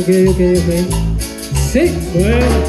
ok. Sí, bueno.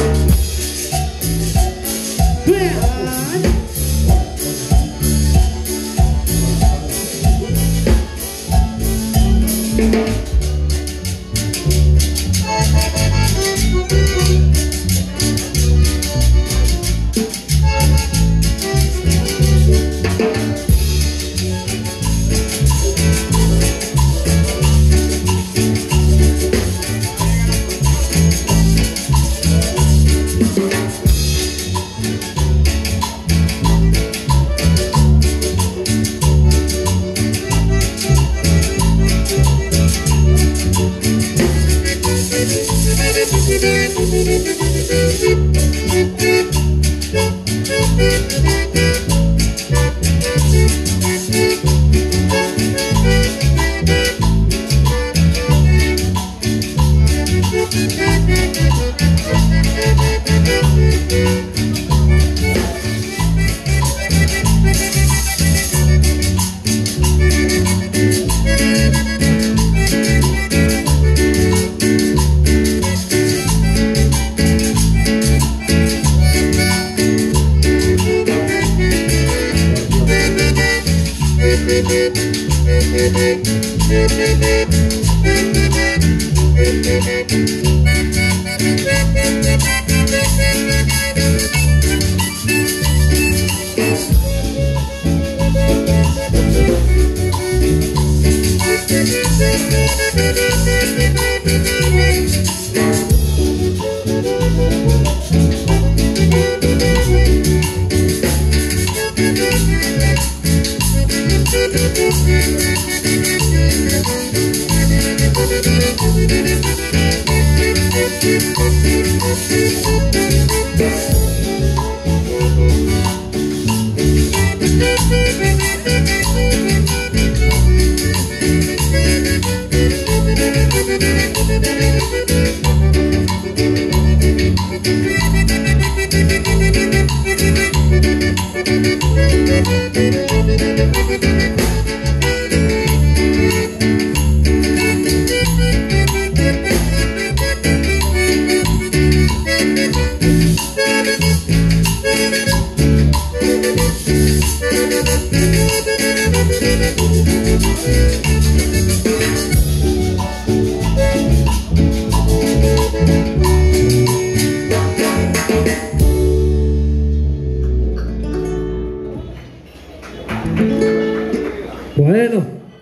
Bueno,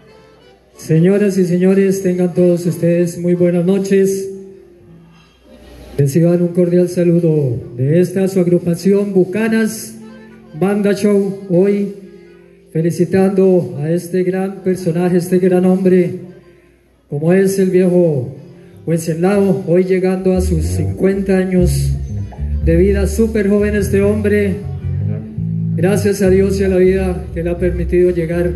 señoras y señores, tengan todos ustedes muy buenas noches. Reciban un cordial saludo de esta su agrupación Bucanas Banda Show. Hoy felicitando a este gran personaje, este gran hombre, como es el viejo Wenceslao, hoy llegando a sus 50 años de vida, súper joven este hombre. Gracias a Dios y a la vida que le ha permitido llegar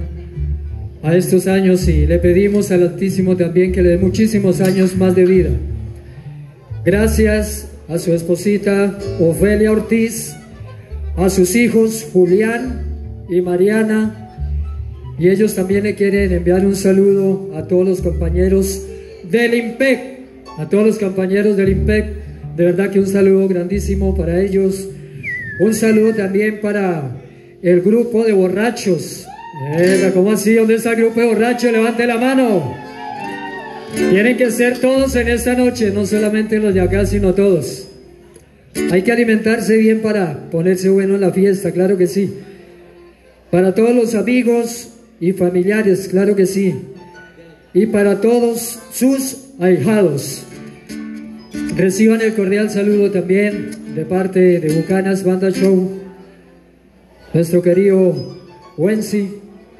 a estos años, y le pedimos al Altísimo también que le dé muchísimos años más de vida. Gracias a su esposita Ofelia Ortiz, a sus hijos Julián y Mariana, y ellos también le quieren enviar un saludo a todos los compañeros del IMPEC, a todos los compañeros del IMPEC, de verdad que un saludo grandísimo para ellos. Un saludo también para el grupo de borrachos. ¿Cómo así? ¿Dónde está el grupo de borrachos? Levante la mano. Tienen que ser todos en esta noche, no solamente los de acá, sino todos. Hay que alimentarse bien para ponerse bueno en la fiesta, claro que sí. Para todos los amigos y familiares, claro que sí. Y para todos sus ahijados. Reciban el cordial saludo también de parte de Bucanas Banda Show, nuestro querido Wency.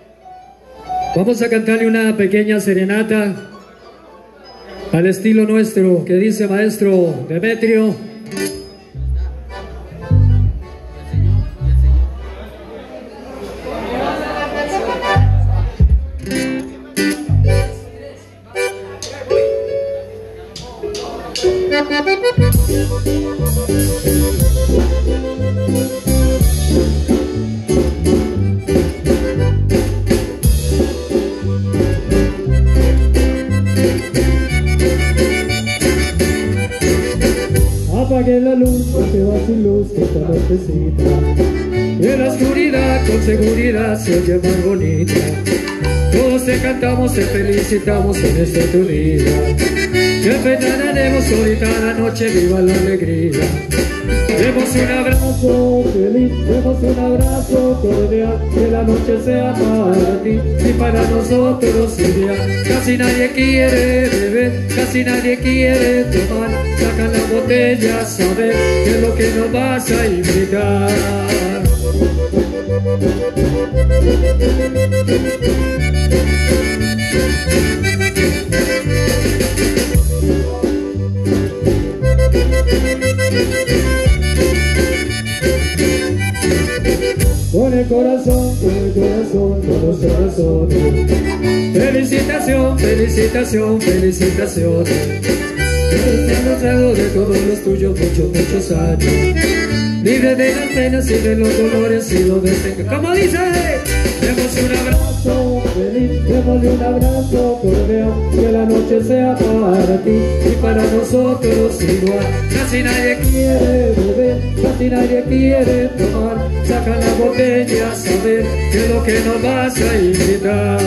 Vamos a cantarle una pequeña serenata al estilo nuestro, que dice maestro Demetrio. Apague la luz porque va sin luz esta nochecita. Y en la oscuridad con seguridad se oye más bonita. Todos te cantamos, te felicitamos en este tu día. Que festejaremos ahorita la noche, viva la alegría. Demos un abrazo feliz, demos un abrazo cordial. Que la noche sea para ti y para nosotros ideal. Casi nadie quiere beber, casi nadie quiere tomar. Sacan la botella a saber qué es lo que nos vas a invitar. Con el corazón, con los corazones. Felicitación, felicitación, felicitaciones. Estamos deseando de todos los tuyos muchos años. Libre de las penas y de los dolores y lo deseos. ¿Cómo dice? Demos un abrazo feliz, démosle un abrazo cordial. Que la noche sea para ti y para nosotros igual. Casi nadie quiere beber, casi nadie quiere tomar. Saca la botella a saber qué es lo que nos vas a invitar.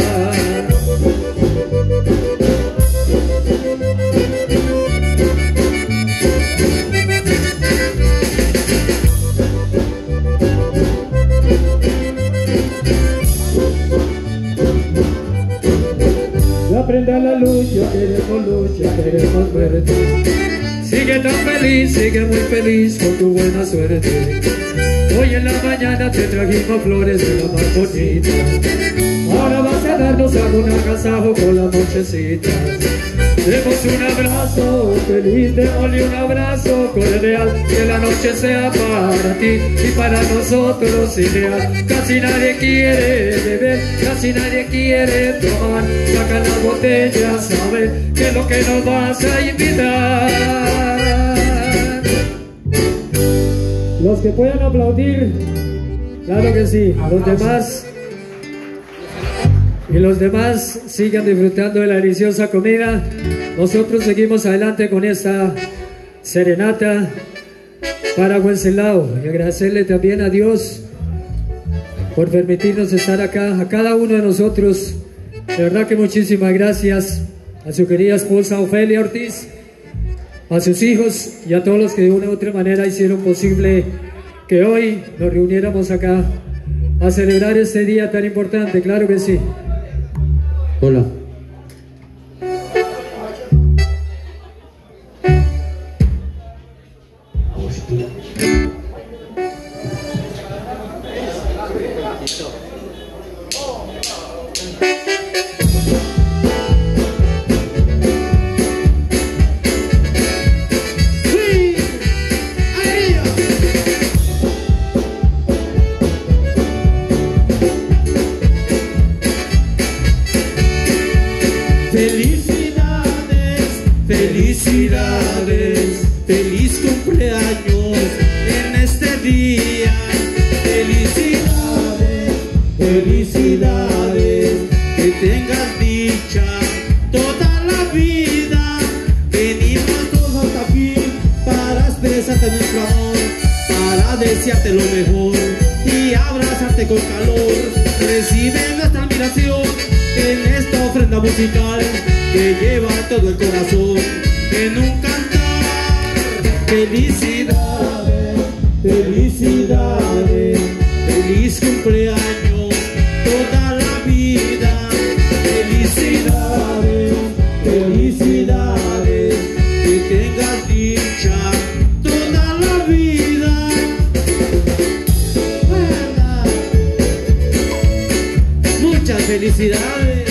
Prenda la luz, ya queremos verte. Sigue tan feliz, sigue muy feliz con tu buena suerte. Hoy en la mañana te trajimos flores de la más bonita. Ahora vas a darnos algún agasajo con las nochecitas. Demos un abrazo feliz, démosle un abrazo cordial. Que la noche sea para ti y para nosotros ideal. Casi nadie quiere beber, casi nadie quiere tomar. Saca la botella, sabe que es lo que nos vas a invitar. Los que puedan aplaudir, claro que sí. Los demás y los demás sigan disfrutando de la deliciosa comida. Nosotros seguimos adelante con esta serenata para Wenceslao y agradecerle también a Dios por permitirnos estar acá, a cada uno de nosotros. De verdad que muchísimas gracias a su querida esposa Ofelia Ortiz, a sus hijos y a todos los que de una u otra manera hicieron posible que hoy nos reuniéramos acá a celebrar este día tan importante. Claro que sí. Hola. Felicidades, feliz cumpleaños en este día. Felicidades, felicidades, que tengas dicha toda la vida. Venimos todos aquí para expresarte nuestro amor, para desearte lo mejor y abrazarte con calor. Recibe nuestra admiración en esta ofrenda musical que lleva todo el corazón en un cantar. Felicidades, felicidades, feliz cumpleaños toda la vida. Felicidades, felicidades, que tengas dicha toda la vida. ¿Verdad? Muchas felicidades.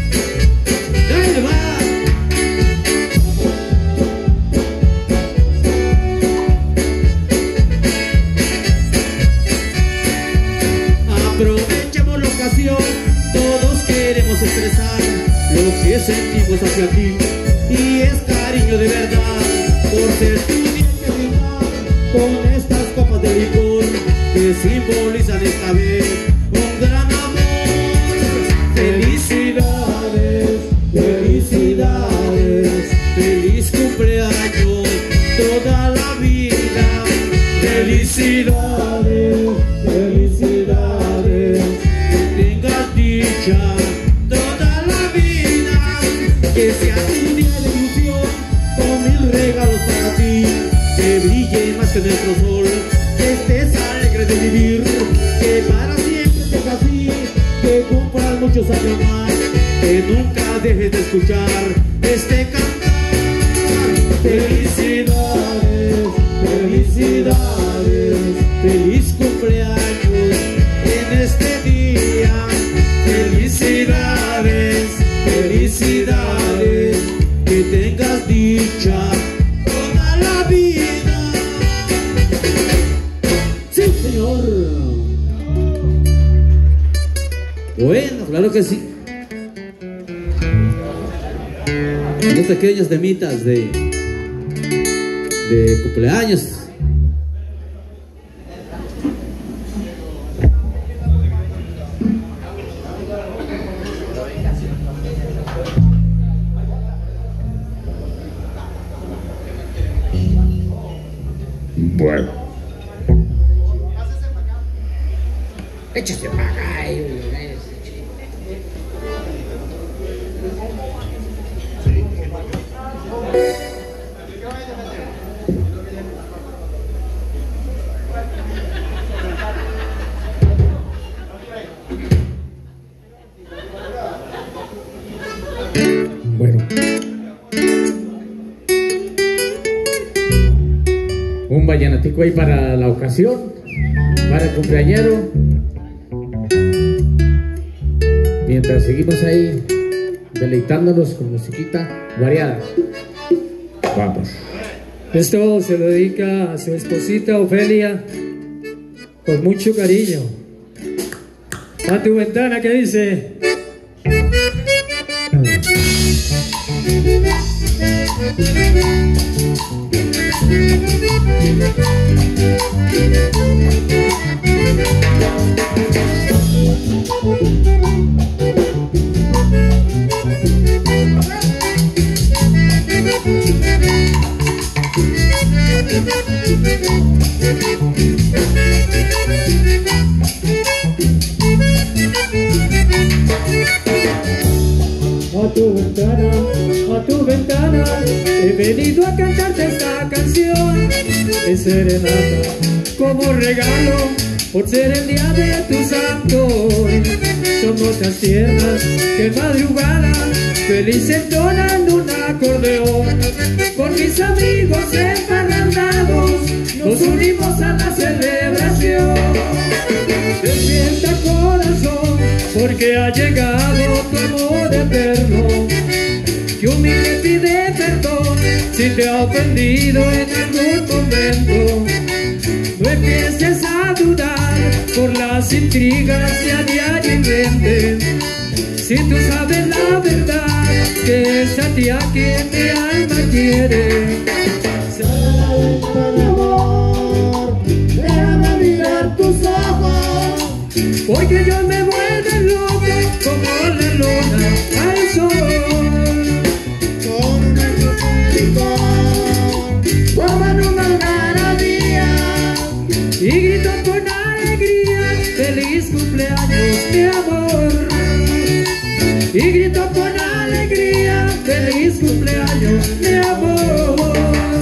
Aprovechemos la ocasión, todos queremos expresar lo que sentimos hacia ti, y es cariño de verdad por ser tu día que brindar con estas copas de licor que simbolizan esta vez un gran amor. Felicidades, felicidades, feliz cumpleaños toda la vida. Felicidades, felicidades, que tengas dicha toda la vida, que sea tu día de ilusión con 1000 regalos para ti, que brille más que nuestro sol, que estés alegre de vivir, que para siempre seas así, que cumplas muchos años más, que nunca dejes de escuchar este cantar. Felicidades, felicidades, feliz cumpleaños en este día. Felicidades, felicidades, que tengas dicha toda la vida. Sí, señor. Bueno, claro que sí. Unos pequeños temitas de cumpleaños. Bueno. Échase para acá. Bueno. Un vallenatico ahí para la ocasión, para el cumpleañero. Mientras seguimos ahí deleitándonos con musiquita variadas. Vamos. Esto se lo dedica a su esposita Ofelia con mucho cariño. A tu ventana que dice: a tu ventana, he venido a cantarte esta canción de serenata, como regalo por ser el día de tu santo. Son notas tiernas que en madrugada feliz entonan un acordeón. Con mis amigos emparrandados nos unimos a la celebración. Despierta corazón, porque ha llegado tu amor eterno, que humilde pide perdón si te ha ofendido en algún momento. No empieces a dudar por las intrigas que a diario inventen, si tú sabes la verdad, que es a ti a quien mi alma quiere. Por amor, déjame mirar tus ojos, porque yo me vuelvo loco como la luna al sol. con una licor, como en una maravilla, Y grito con alegría: feliz cumpleaños, mi amor. Y grito con alegría: feliz cumpleaños, mi amor.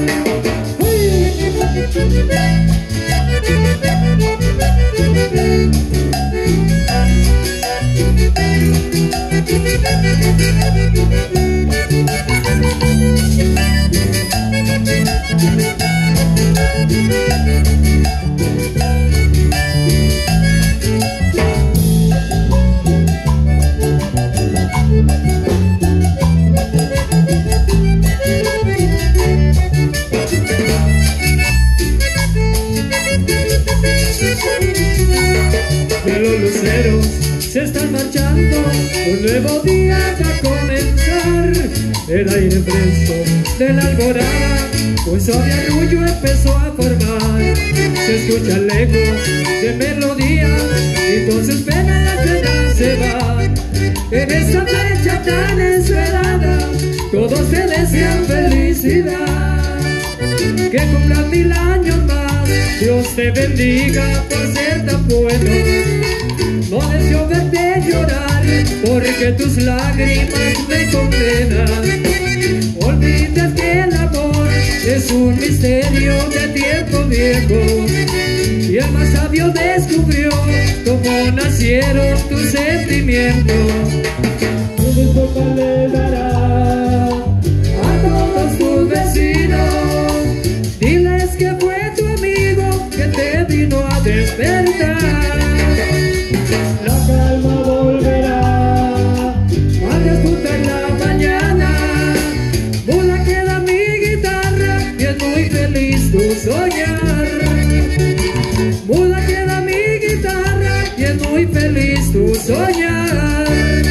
Que los luceros se están marchando, un nuevo día va a comenzar. El aire fresco de la alborada un suave arrullo empezó a formar. Se escucha lejos de melodías y con sus penas las penas se van. En esta fecha tan esperada todos te desean felicidad, que cumplan 1000 años más Dios te bendiga por ser tan bueno. No deseo verte llorar, porque tus lágrimas me condenan. Olvides que el amor es un misterio de tiempo viejo, y el más sabio descubrió cómo nacieron tus sentimientos. Tu disculpa le dará a todos tus vecinos. Diles que fue tu amigo que te vino a despertar. La calma volverá al despertar en la mañana. Muda queda mi guitarra y es muy feliz tu soñar. Muda queda mi guitarra y es muy feliz tu soñar.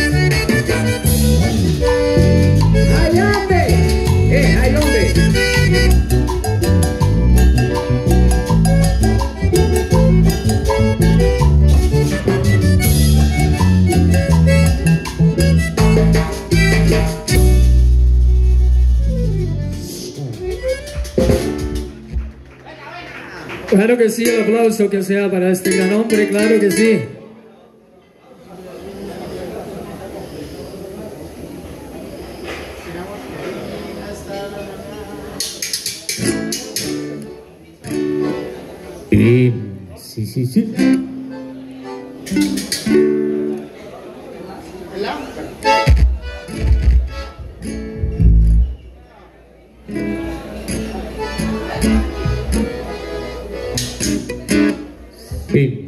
¡Ay, hombre! ¡Ay, hombre! Claro que sí, el aplauso que sea para este gran hombre, claro que sí. Sí. Sí.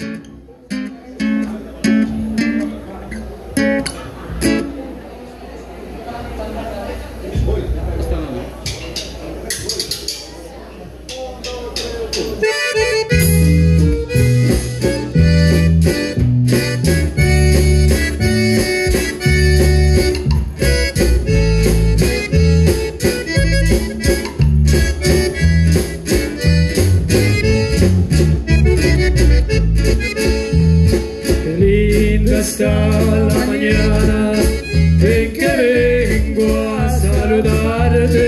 Hasta la mañana en que vengo a saludarte.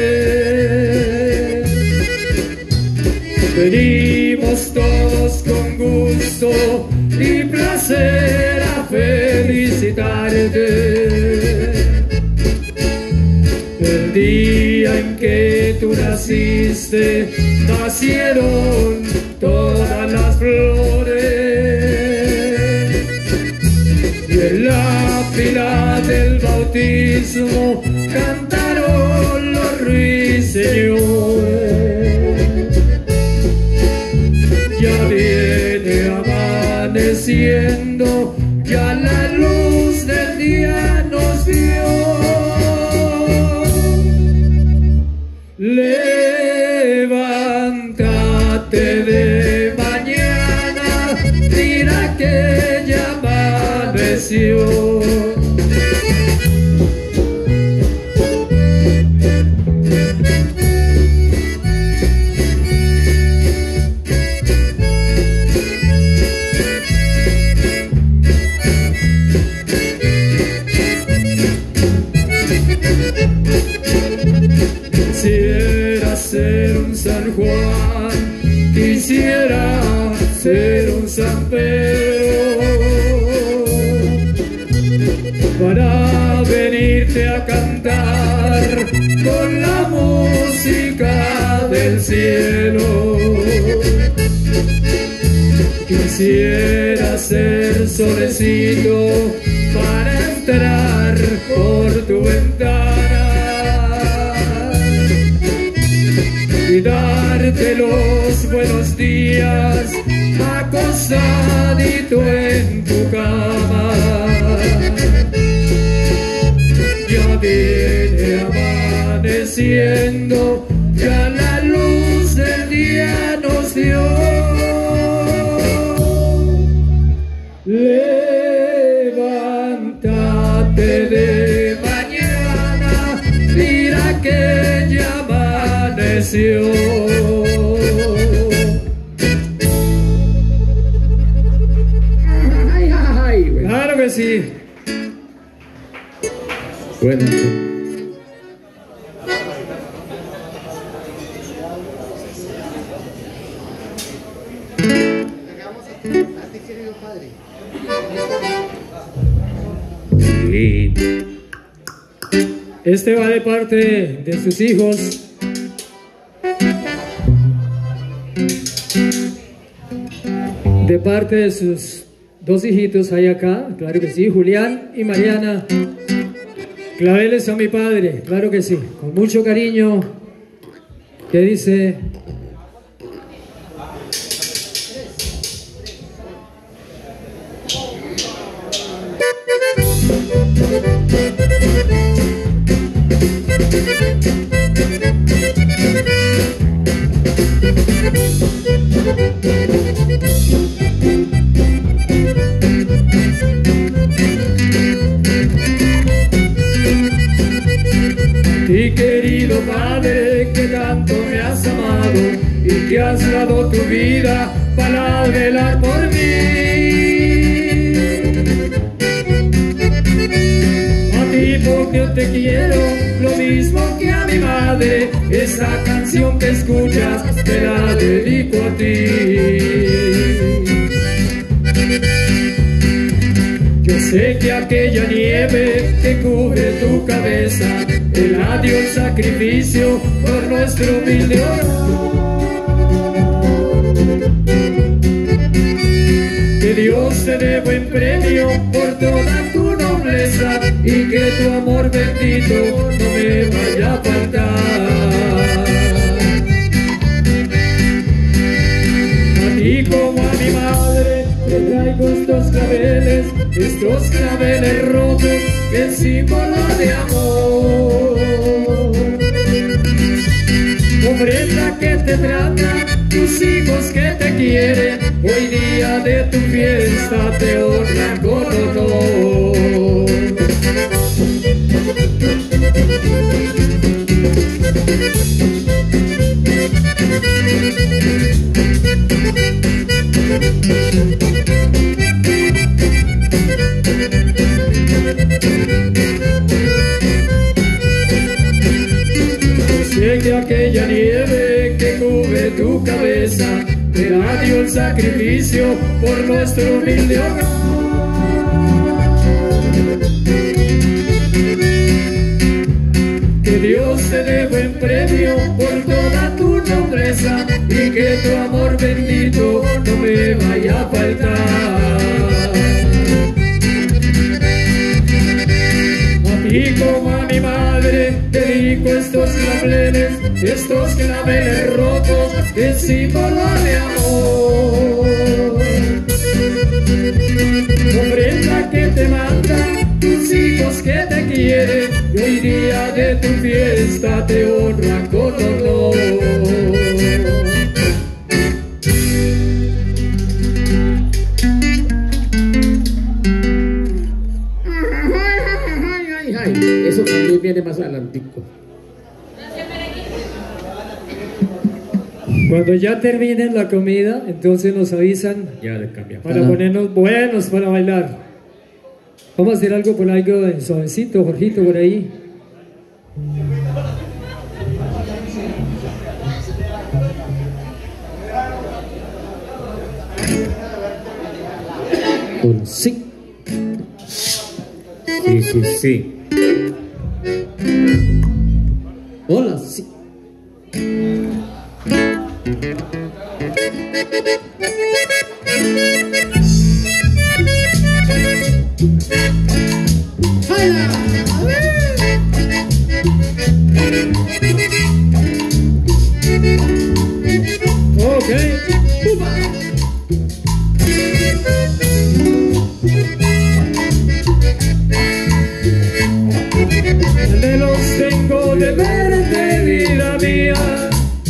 Venimos todos con gusto y placer a felicitarte. El día en que tú naciste, nacieron todas las flores. Y en la fila del bautismo cantaron los ruiseñores. Ya viene amaneciendo, ya la luz del día nos dio. Levántate de mañana, mira que ya amaneció. Quisiera ser un San Juan, quisiera ser un San Pedro, para venirte a cantar con la música del cielo. Quisiera ser solecito para entrar por tu ventana y darte los buenos días acostadito en tu cama. Ya viene amaneciendo, ya la luz del día nos dio. Levántate de mañana, mira que ya amaneció. Claro que sí. Bueno, sí. Sí. Este va de parte de sus hijos. De parte de sus dos hijitos hay acá, claro que sí, Julián y Mariana. Claveles a mi padre, claro que sí, con mucho cariño. ¿Qué dice? Mi querido padre, que tanto me has amado y que has dado tu vida para velar por mí. A ti porque te quiero, lo mismo que a mi madre. Esa canción que escuchas te la dedico a ti. Yo sé que aquella nieve que cubre tu cabeza era de un sacrificio por nuestro humilde hogar. Que Dios te dé buen premio por toda tu nobleza y que tu amor bendito no me vaya a faltar. A ti como a mi madre te traigo estos claveles rotos, que es símbolo de amor. Ofrenda que te trata, tus hijos que te quieren, hoy día de tu fiesta te honran con honor. Sé que aquella nieve que cubre tu cabeza era de un sacrificio por nuestro humilde hogar. Que Dios te dé buen premio por toda tu nobleza y que tu amor bendito no me vaya a faltar. A ti como a mi madre te dedico estos claveles rotos, el símbolo de amor. Ofrenda que te mandan tus hijos que te quieren, y hoy día de tu fiesta te honran con honor. Eso también viene más adelantico. Cuando ya terminen la comida, entonces nos avisan Ya le cambiamos. para ponernos buenos para bailar. Vamos a hacer algo por algo en suavecito, Jorgito, por ahí. Un sí. Sí, sí, sí. Hola, sí. Ok. Anhelos tengo de verte, vida mía.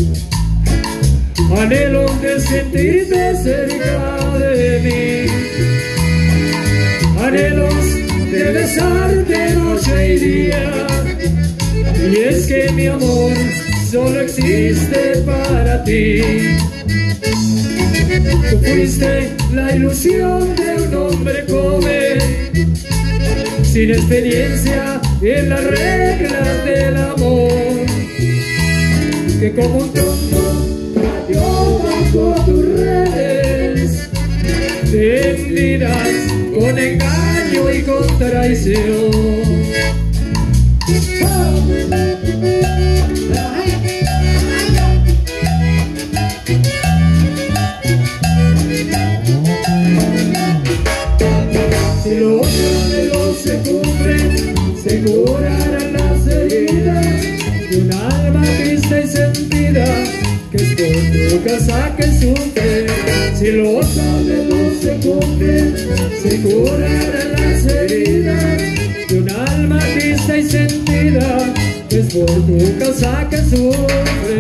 Anhelos de sentirte cerca de mí. Anhelos de besarte noche y día. Y es que mi amor solo existe para ti. Tú fuiste la ilusión de un hombre joven, sin experiencia en las reglas del amor, que como un tonto cayó bajo tus redes mentiras, con engaño y con traición. Si los anhelos se cumplen, se curarán las heridas de un alma triste y sentida, que es por tu causa que sufre. Si los anhelos se cumplen, se curarán las heridas de un alma triste y sentida, que es por tu causa que sufre.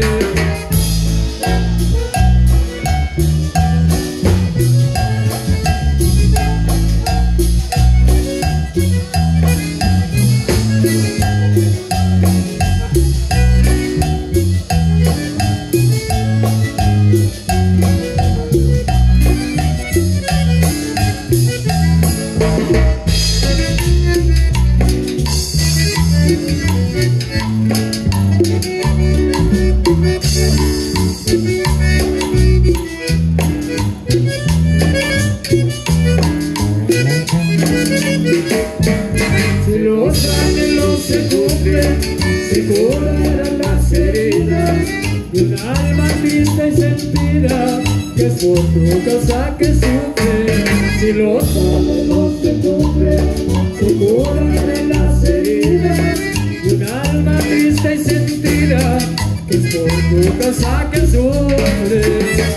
Si los anhelos se cumplen, se curarán las heridas de un alma triste y sentida, que es por tu causa que sufre. Si los anhelos se cumplen, se curarán las heridas de un alma triste y sentida, que es por tu causa que sufre.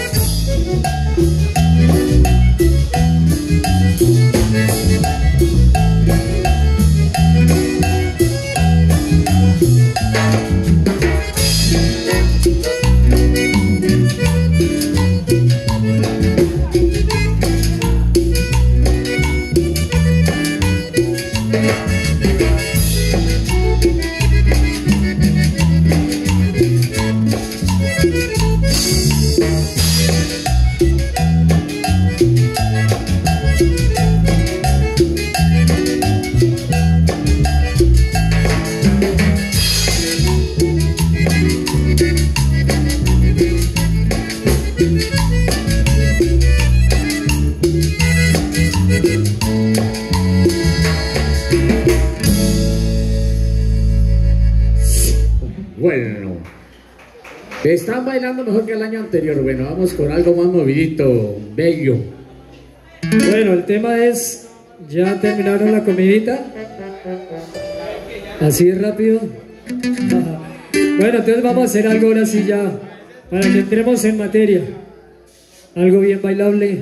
Bueno, están bailando mejor que el año anterior. Bueno, vamos con algo más movidito, bello. Bueno, el tema es, ¿ya terminaron la comidita? ¿Así rápido? Bueno, entonces vamos a hacer algo ahora sí ya, para que entremos en materia. Algo bien bailable.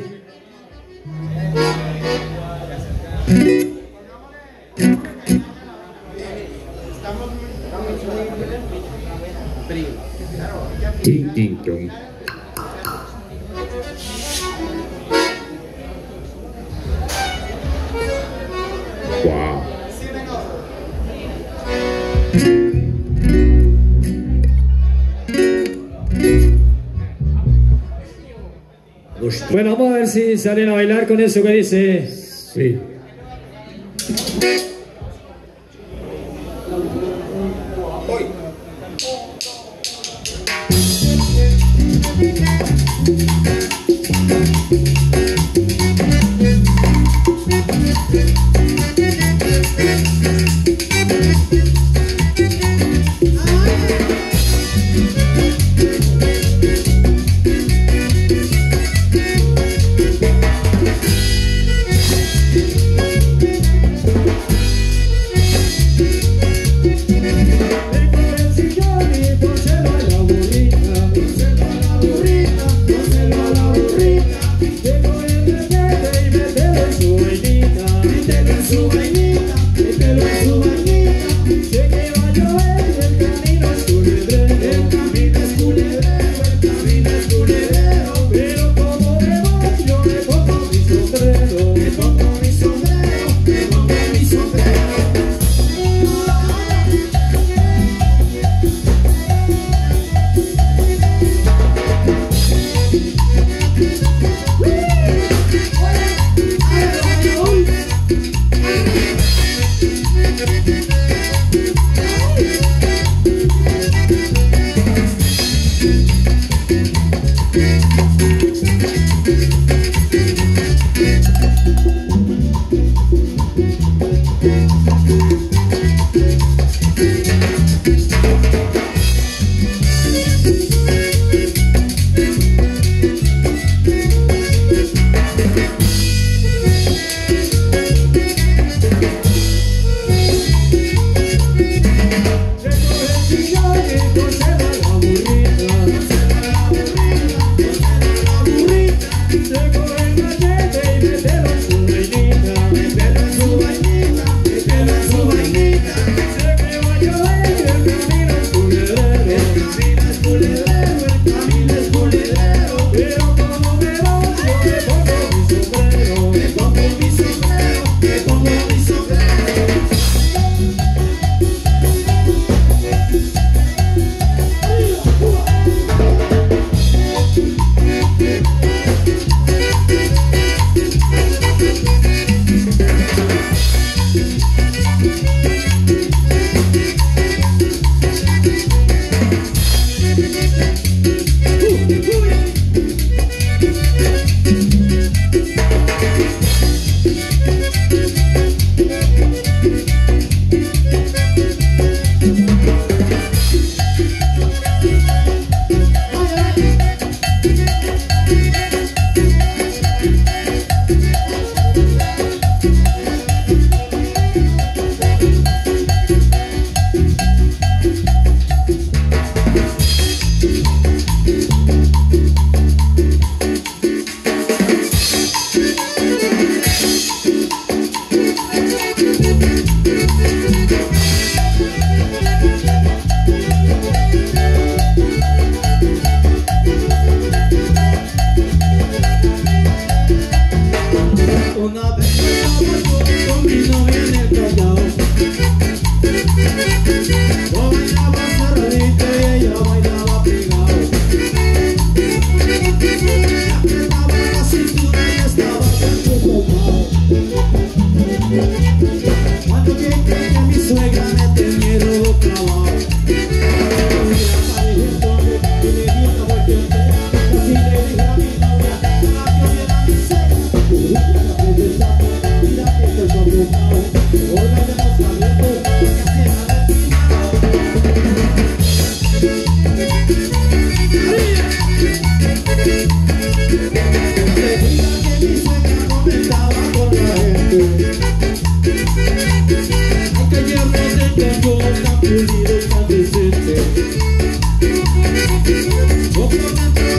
Tin, tin, ton. Wow. Bueno, vamos a ver si salen a bailar con eso que dice. Sí.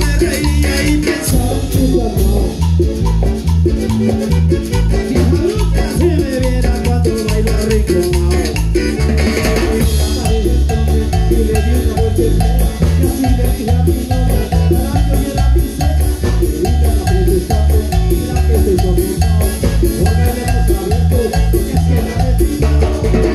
me reía y pensaba en tu amor. Si nunca se me viera cuando bailo arrinconado. Y le di una vuelta y así le dije a mi novia, para que oyera mi cena. Y ahorita la protestando, mira que estoy conectado. Póngale los abiertos, porque es que la he picado.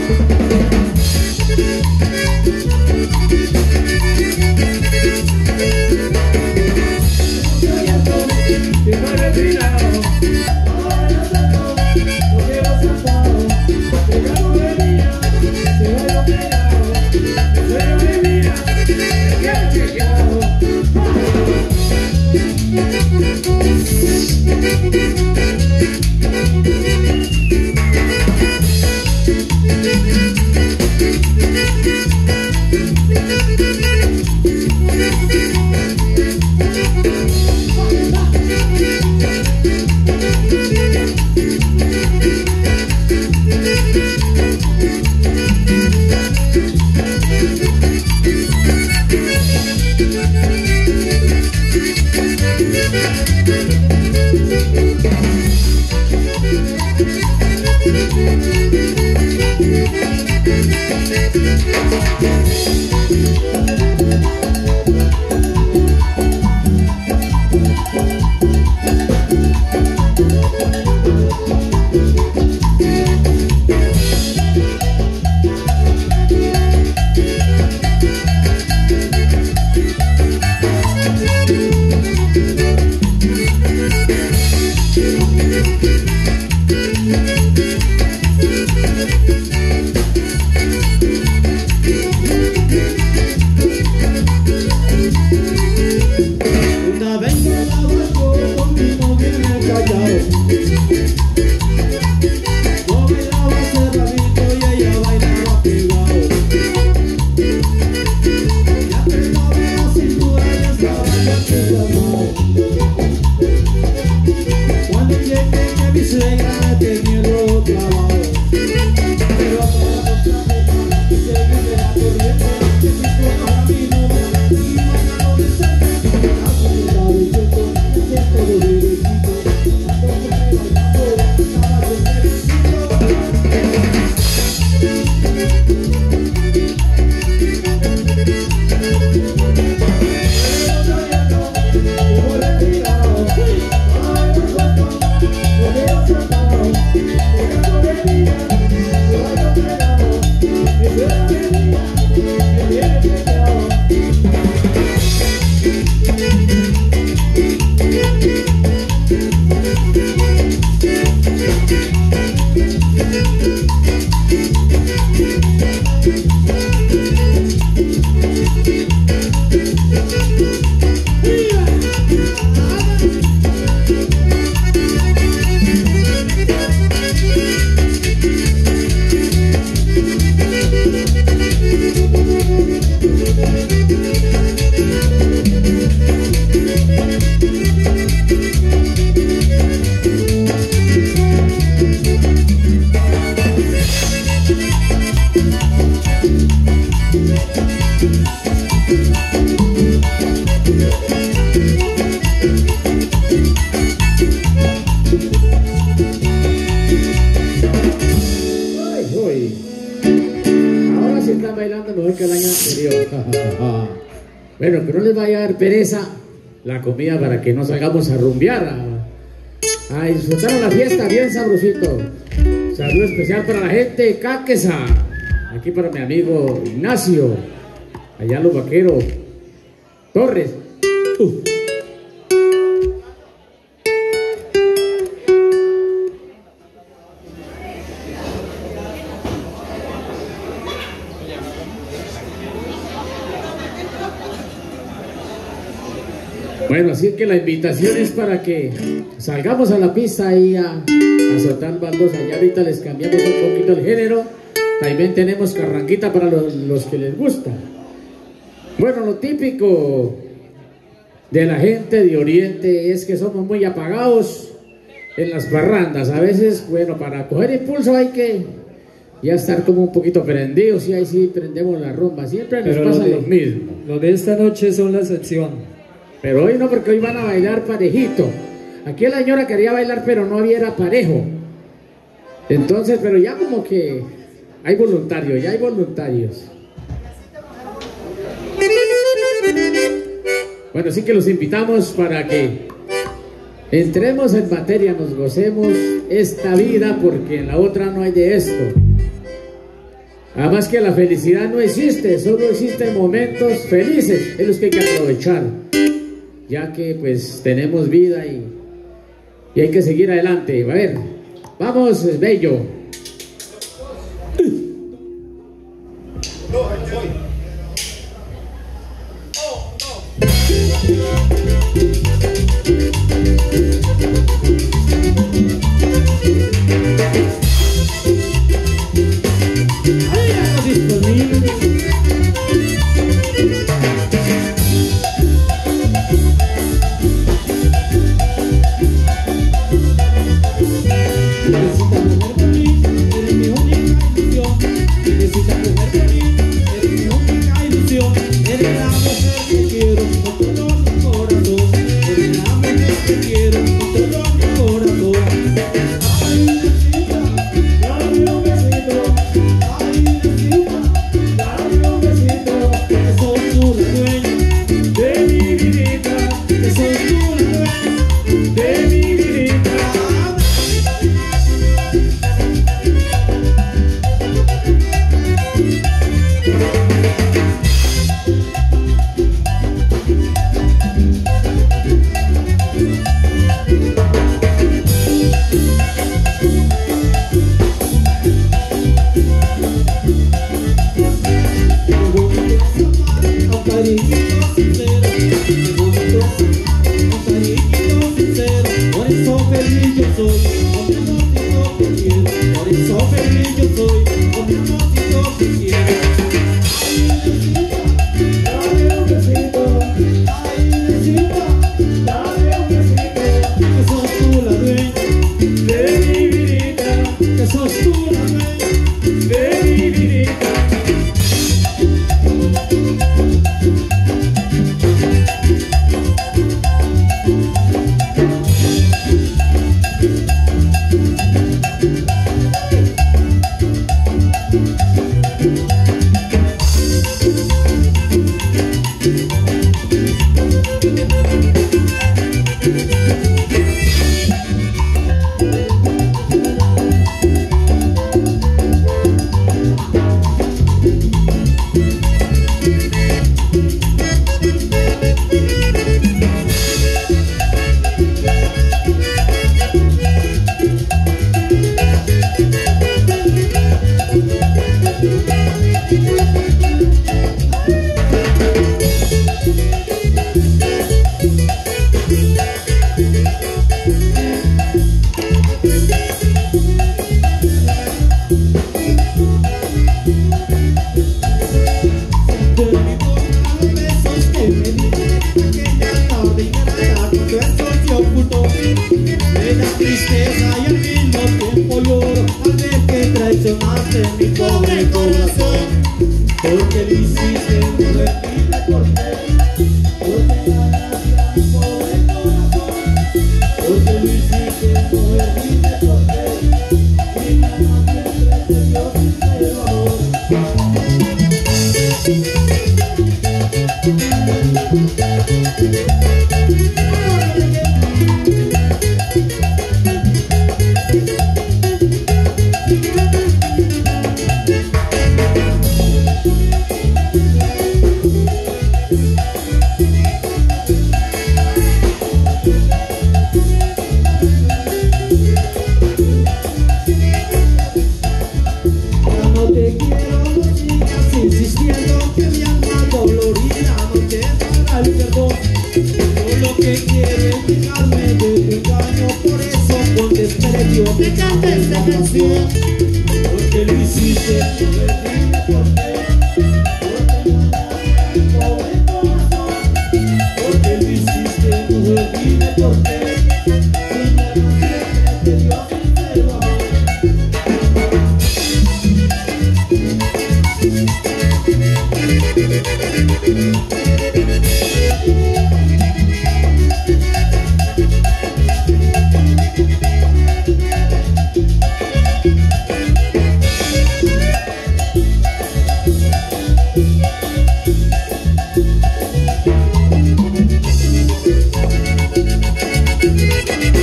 Bueno, pero no les vaya a dar pereza la comida para que no salgamos a rumbear, a disfrutar la fiesta bien sabrosito. Saludo especial para la gente de Caquesa, aquí para mi amigo Ignacio, allá los vaqueros Torres. Bueno, así que la invitación es para que salgamos a la pista y a soltar bandos. Allá ahorita les cambiamos un poquito el género. También tenemos carranquita para los que les gusta. Bueno, lo típico de la gente de Oriente es que somos muy apagados en las parrandas. A veces, bueno, para coger impulso hay que ya estar como un poquito prendidos, y ahí sí prendemos la rumba. Siempre nos pasa lo mismo. Lo de esta noche son la excepción. Pero hoy no, porque hoy van a bailar parejito. Aquí la señora quería bailar, pero no había parejo. Entonces, pero ya como que hay voluntarios, ya hay voluntarios. Bueno, así que los invitamos para que entremos en materia, nos gocemos esta vida, porque en la otra no hay de esto. Además que la felicidad no existe, solo existen momentos felices, es los que hay que aprovechar, ya que pues tenemos vida y hay que seguir adelante. A ver, vamos, Bello.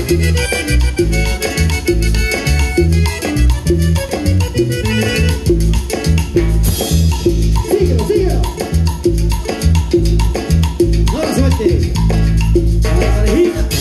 Síguelo, síguelo. No la sueltes. A la parejita.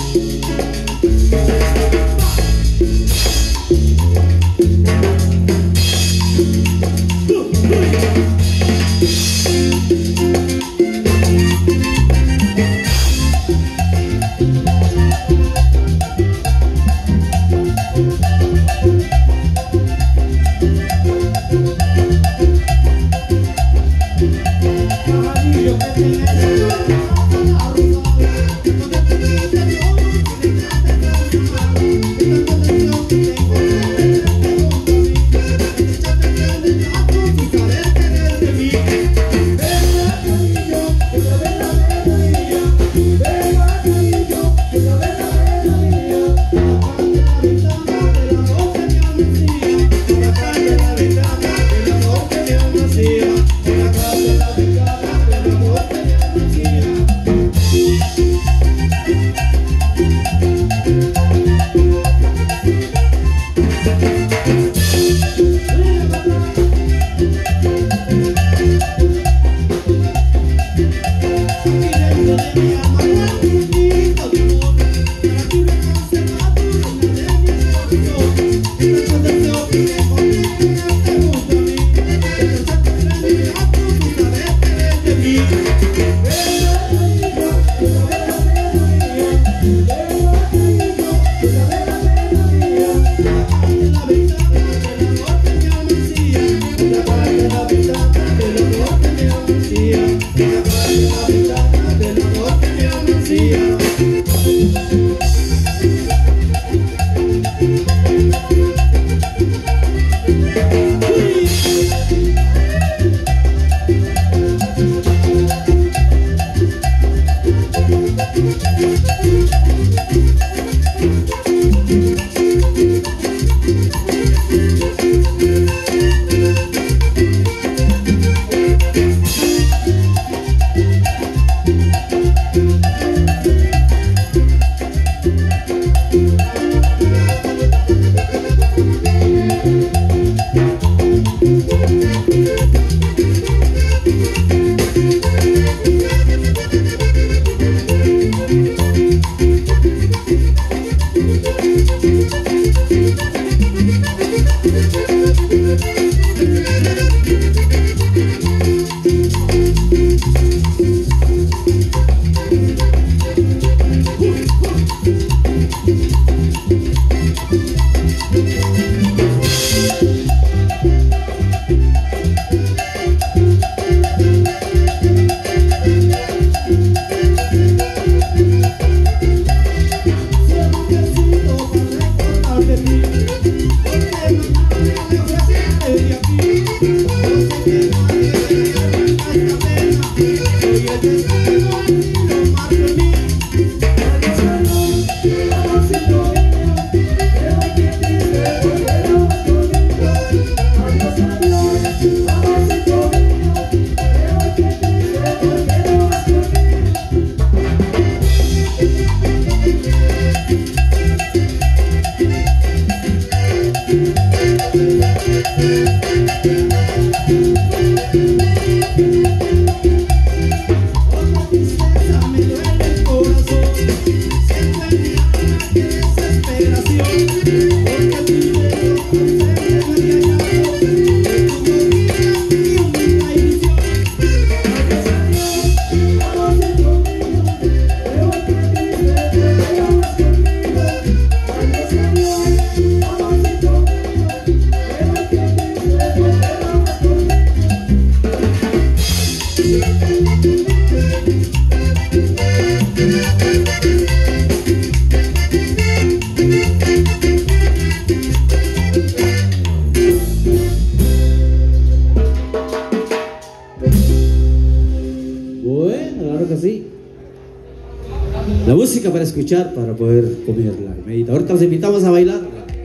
La música para escuchar, para poder comerla. Ahorita los invitamos a bailar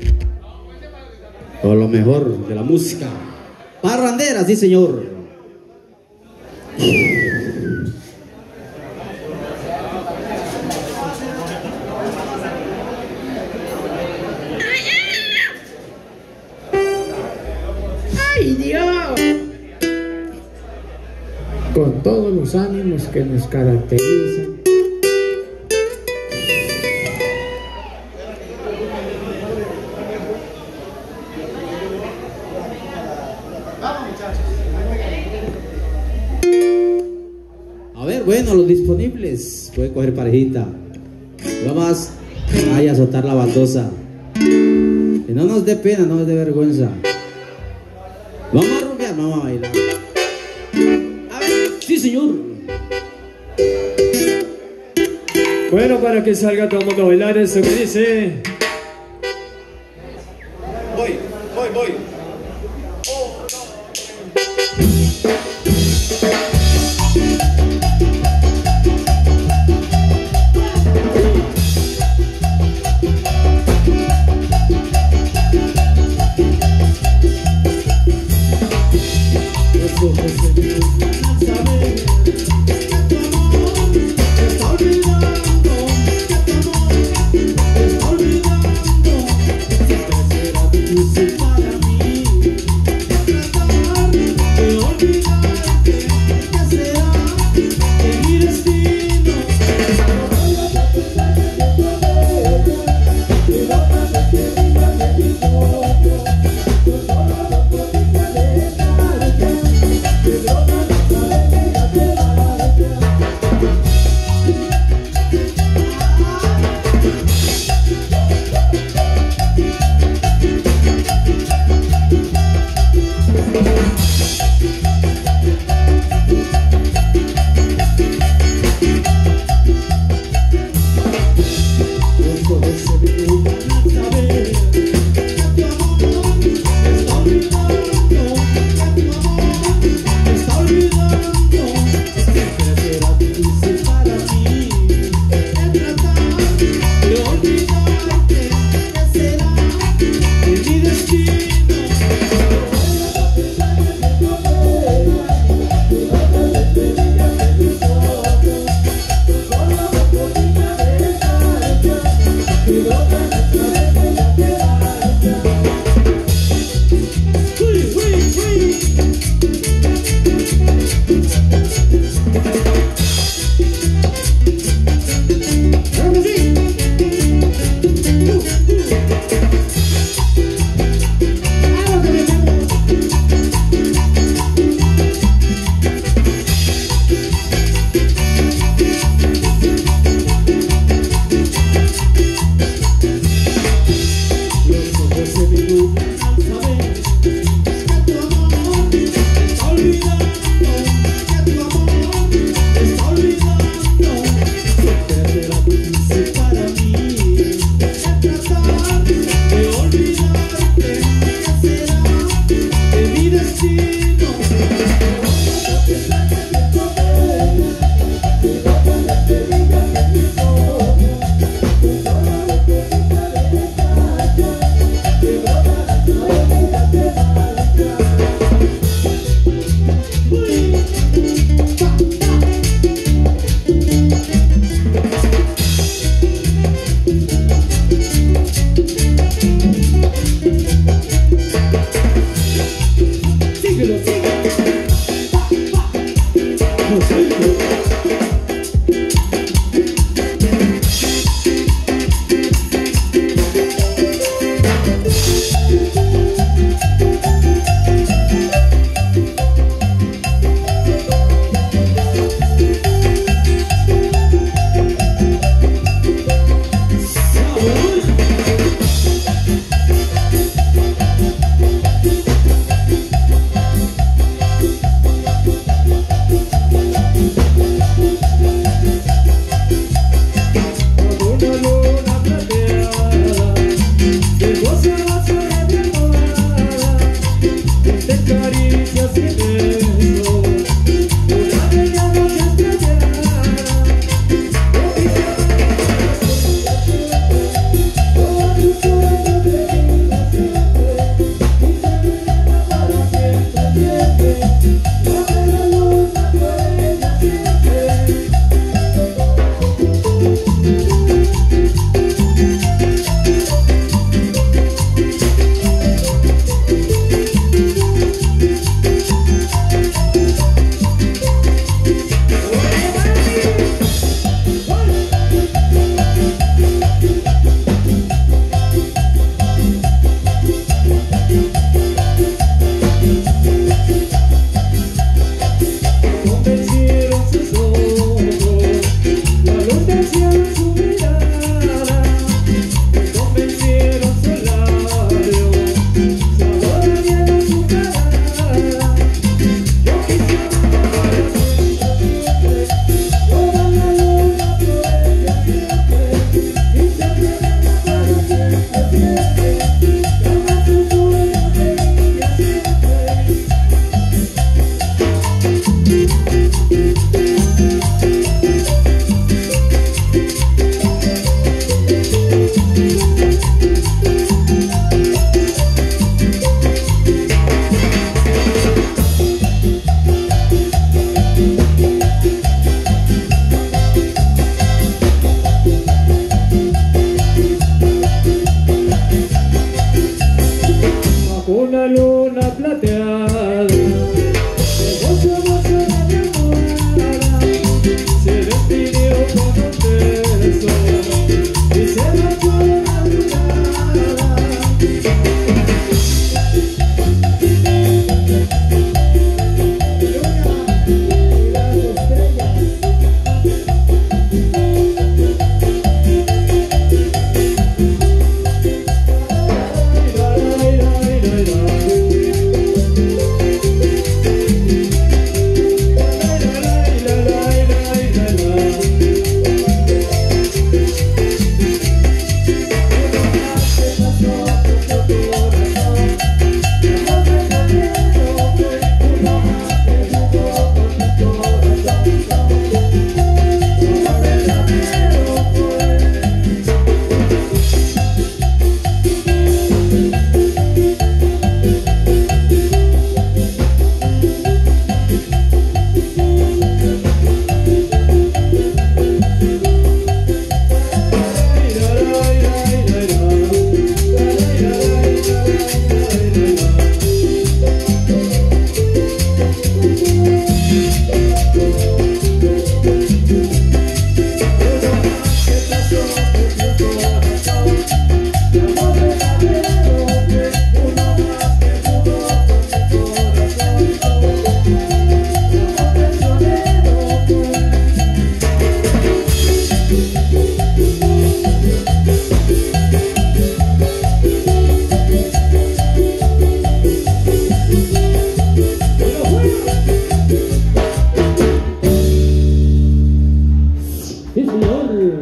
con lo mejor de la música. Parrandera, sí señor. con todos los ánimos que nos caracterizan. A ver, bueno, los disponibles. Puede coger parejita. Vamos a soltar la baldosa. Que no nos dé pena, no nos dé vergüenza. Vamos a rumbear, vamos a bailar. A ver, sí señor. Bueno, para que salga todo el mundo a bailar, eso que dice. Voy. Olvidando que tu amor está olvidando.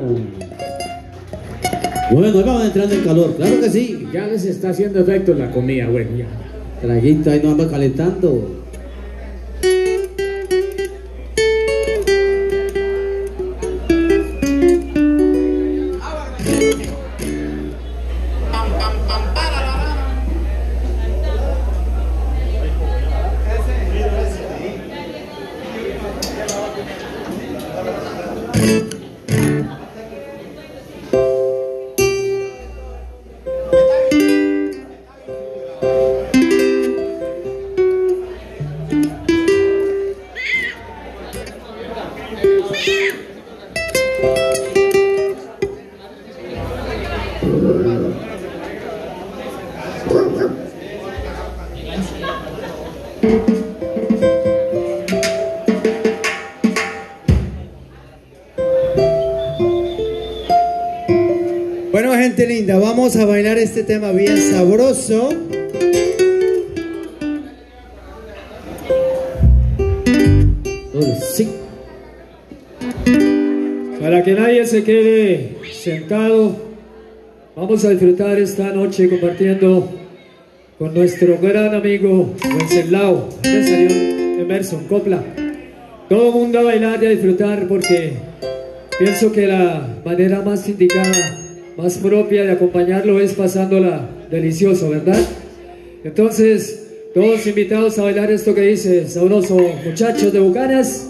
Bueno, ahí vamos entrando en calor, claro que sí. Ya les está haciendo efecto la comida, bueno, ya. Traguito, ahí nos vamos calentando. Bueno, gente linda, vamos a bailar este tema bien sabroso. Sí. Para que nadie se quede sentado, vamos a disfrutar esta noche compartiendo con nuestro gran amigo Wenceslao, que salió Emerson Copla. Todo el mundo a bailar y a disfrutar, porque pienso que la manera más indicada, más propia de acompañarlo es pasándola delicioso, ¿verdad? Entonces, todos invitados a bailar esto que dice sabroso, muchachos de Bucanas.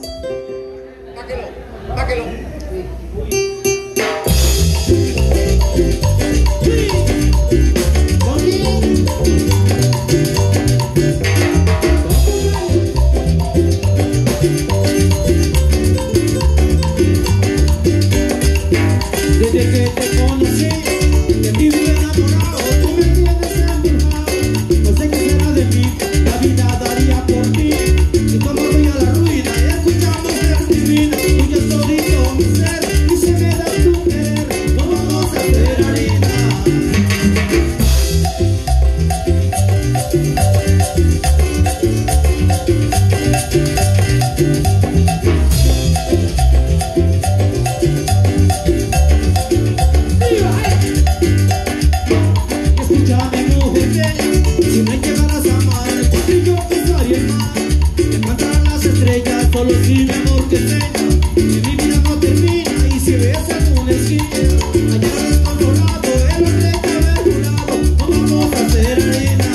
Desde que te conocí, de ti me he enamorado, tú me tienes embrujado. No sé qué será de mí, la vida daría por ti. Y como voy a la ruina, escuchamos el divino. Tú ya solito mi ser, y se me da tu querer. No vamos a hacer harina. Escúchame, mujer bella, si me llegaras a amar, porque yo pensaría en más. Encontrar las estrellas, solo si mi amor te enseña. Que mi vida no termina, y si ves alguna esquina, allá desconsolado, el hombre que ve a tu lado, no vamos a hacer arena.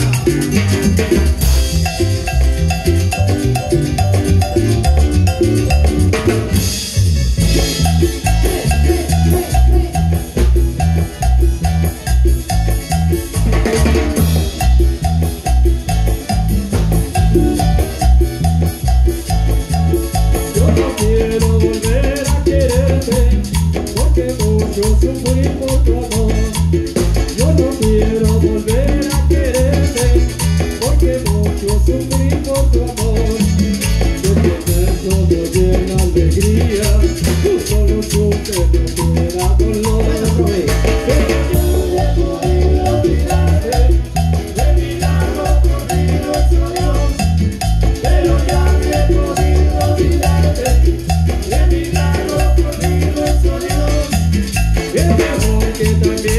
Yo no quiero volver a quererte, porque mucho sufrí por tu amor. Yo no quiero volver a quererte, porque mucho sufrí por tu amor. Yo tener todo llena alegría, tú solo sufres, no te da dolor. Pero yo no he podido olvidarte, de milagro conmigo hecho Dios. Pero ya no he podido olvidarte, de milagro conmigo hecho Dios. Es mejor que también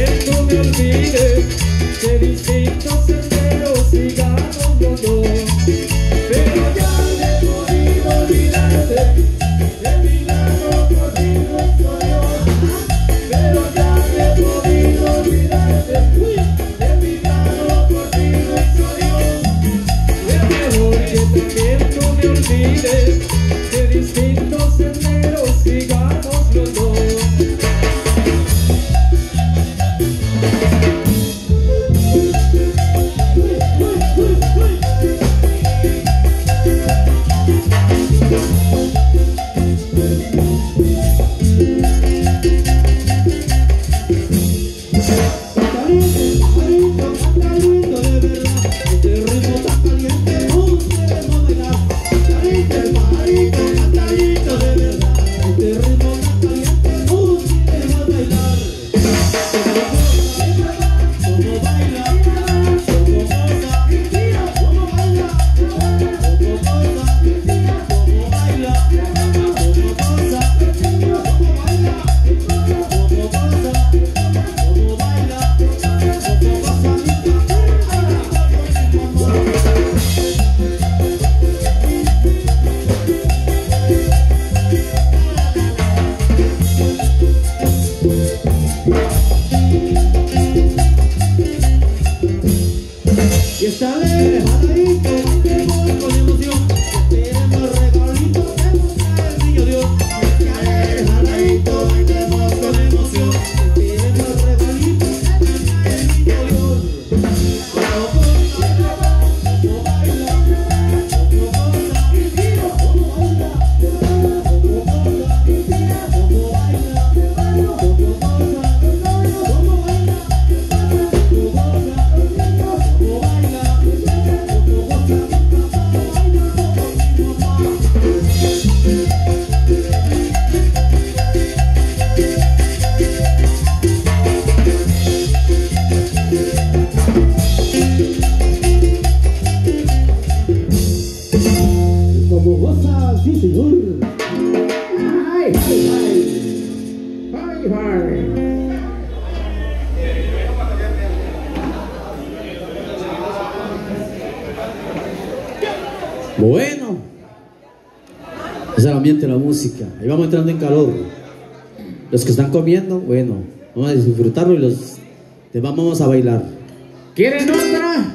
Bueno, es el ambiente de la música. Ahí vamos entrando en calor. Los que están comiendo, bueno, vamos a disfrutarlo y los demás vamos a bailar. ¿Quieren otra?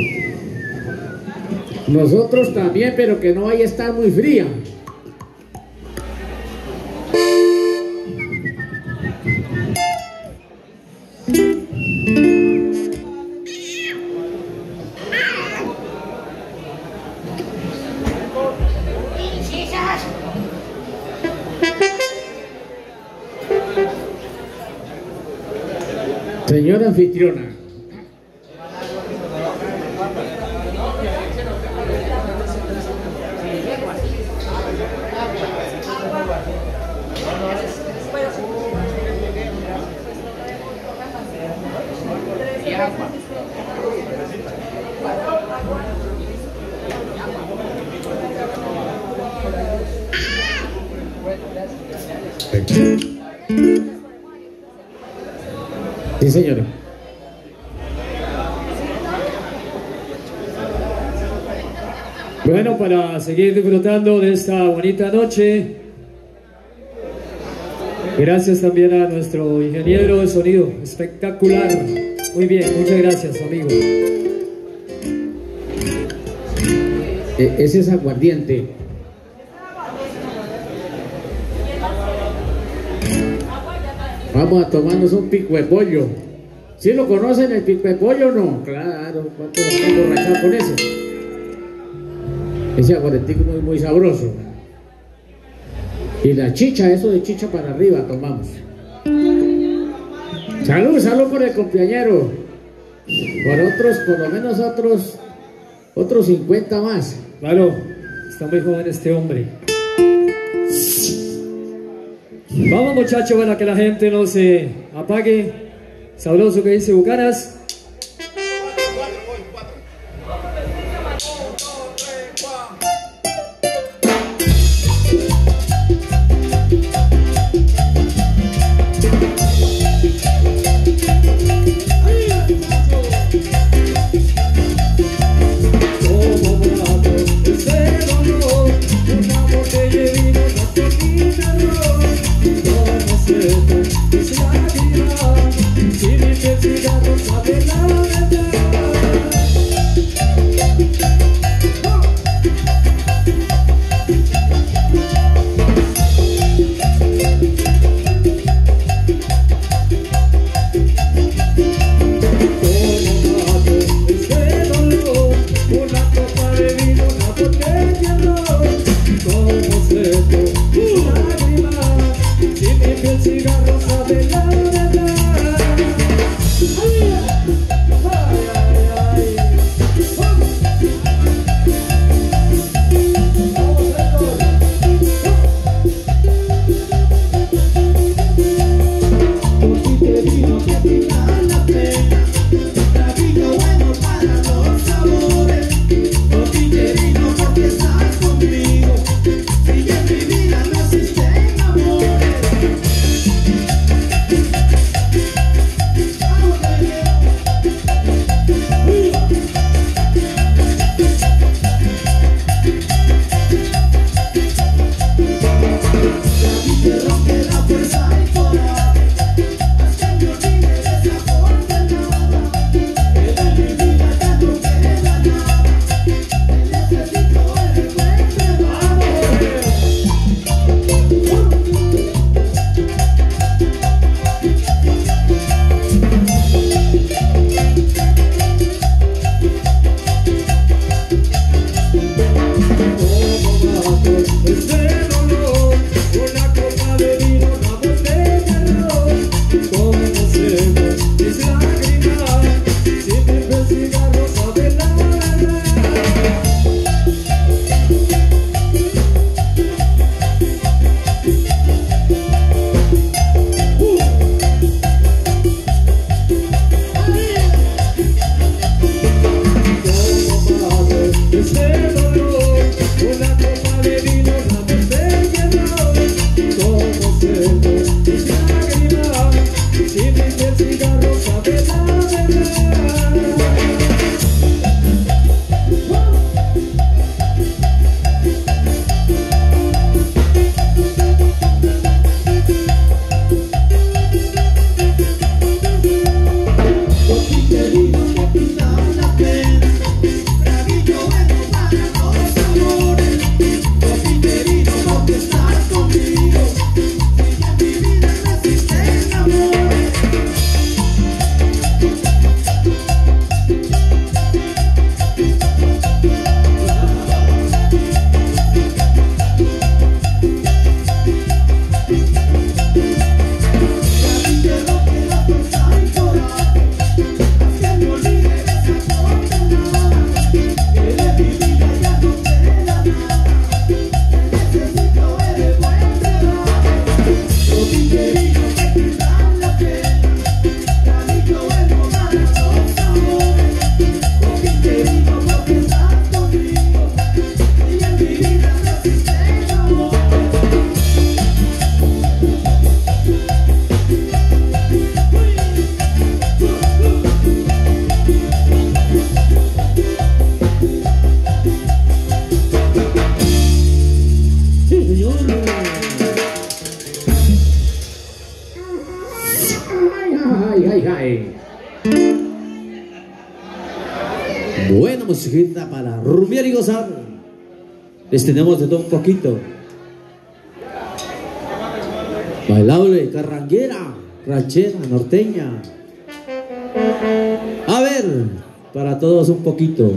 Nosotros también, pero que no vaya a estar muy fría. Señora anfitriona. Sí, señora. Bueno, para seguir disfrutando de esta bonita noche, gracias también a nuestro ingeniero de sonido, espectacular. Muy bien, muchas gracias, amigo. Ese es aguardiente. Vamos a tomarnos un pico de pollo. ¿Sí lo conocen el pico de pollo o no? Claro, ¿cuántos están borrachados con eso? Ese aguardientico muy, muy sabroso. Y la chicha, eso de chicha para arriba tomamos. Salud, salud por el cumpleañero. Por otros, por lo menos otros 50 más. Claro, está muy joven este hombre. Vamos, muchachos, para que la gente no se apague. Sabroso que dice Bucanas. Si mi cigarro sabe ay, ay, ay. Buena musiquita para rumbear y gozar. Les tenemos de todo un poquito. Bailable, carranguera, ranchera, norteña. A ver, para todos un poquito.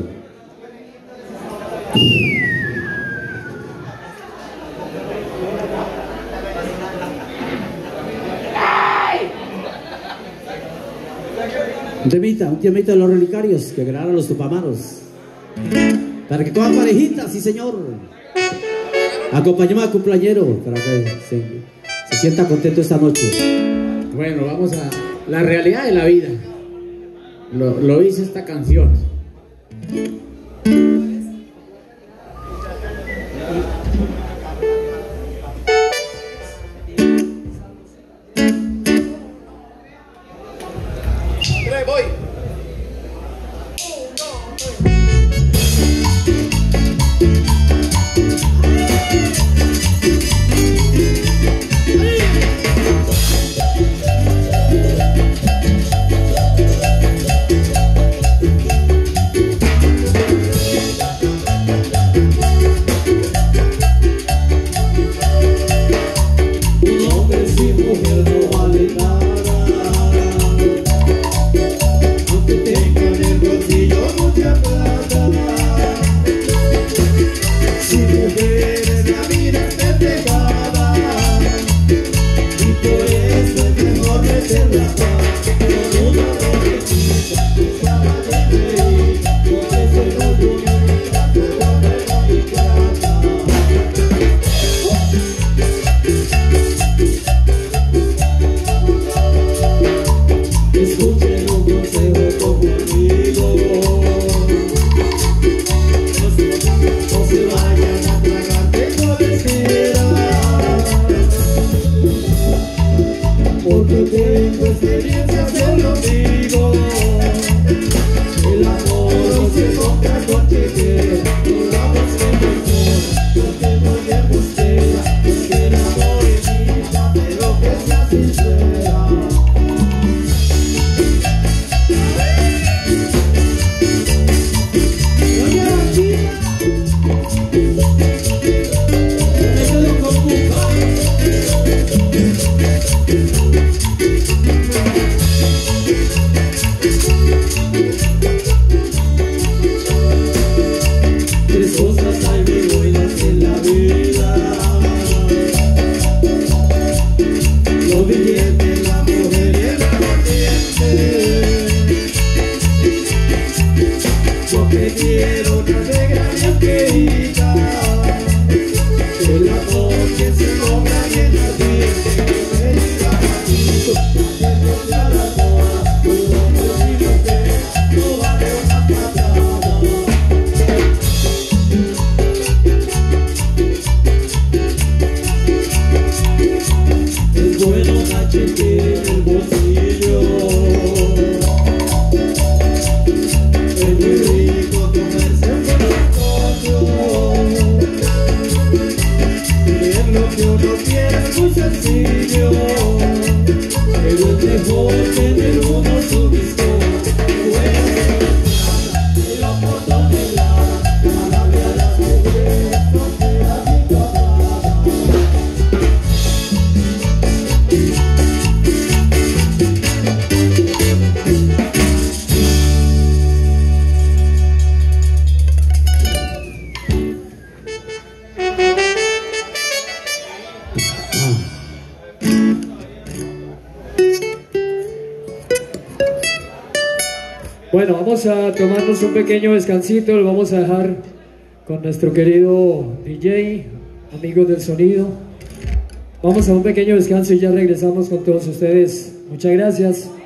Un temita de los relicarios que grabaron los tupamaros. Para que cojan parejitas, sí señor. Acompañemos al cumpleañero para que se sienta contento esta noche. Bueno, vamos a la realidad de la vida. Lo dice esta canción. Bueno, vamos a tomarnos un pequeño descansito, lo vamos a dejar con nuestro querido DJ, amigos del sonido. Vamos a un pequeño descanso y ya regresamos con todos ustedes. Muchas gracias.